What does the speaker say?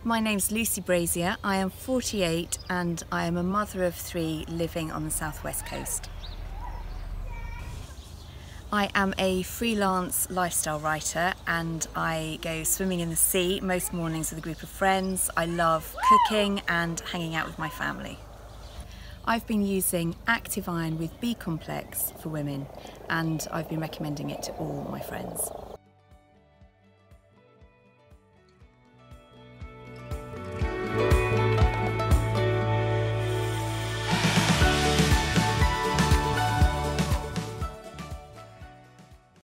My name's Lucy Brazier. I am 48 and I am a mother of 3 living on the southwest coast. I am a freelance lifestyle writer and I go swimming in the sea most mornings with a group of friends. I love cooking and hanging out with my family. I've been using Active Iron with B-Complex for women and I've been recommending it to all my friends.